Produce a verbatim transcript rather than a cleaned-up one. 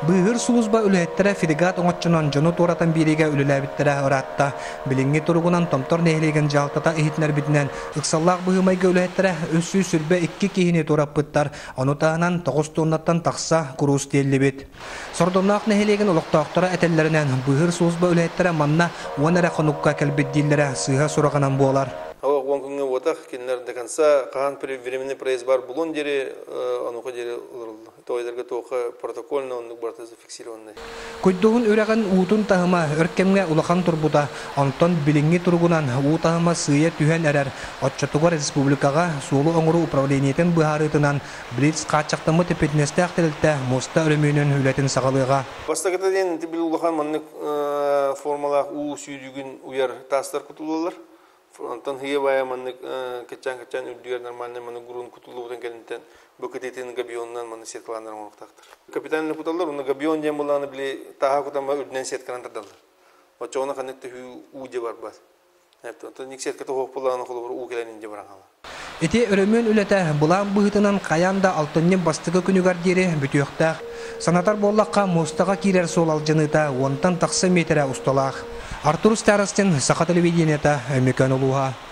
Быгыр сулузба үлэттері фидегат оңотчунан жону туратан бириге үліләбіттері оратта. Билинги тургунан томтор нехилеген жалтата ихитнер битнен. Иксаллах быгымайга үлэттері өссүй сүрбе икки кихини тураппыттар. Онутағынан тоғыз тоннаттан тақса куруз телли бит. Сордоннақ нехилеген олықтақтара әтеллерінен быгыр сулузба үлэттері манна уанара қонукка кәлбетдиллері сыға сурағанан болар. Он күнге отақ кенлер до конца қан временный проезд бар булон дере, ануқа дере тойдерге тоқы протокольно он барты зафиксированный. Көйдөгүн үрәгән утун тахыма өркемгә улахан турбута, антон билинги тургунан у тахыма сыя түһән әрәр. Отчотугар республикага сулу оңру управлениетен быһарытынан блиц качактымы тепетнесте актелтә моста өрөмөнөн үләтен сагалыга. Бастагытен тибил улахан маннык формалах у сүйдүгүн уяр тастар кутулалар. Антон хиевая маннык кечан-кечан үрдүгөр нормальный маны грун кутулуутан келинтен бөкететин габионнан маны сеткаландар моктактыр. Капитанны куталлар уны габион дем буланы били таха кутама үрдүнен сеткаландырдылар. Очоона канетте хүү uje бар бас. Эпте антон ник сетке тохок буланы холобур у келенин де бараңала. Эти өрөмөн үләтә булан быһытынан каянда алтынны бастыгы күнүгар дире бүтөктә. Санатар боллакка мостага кирер солал жыныта онтан таксы метре усталах. Артур Старостин, Саха телевидениета, Меканолуга.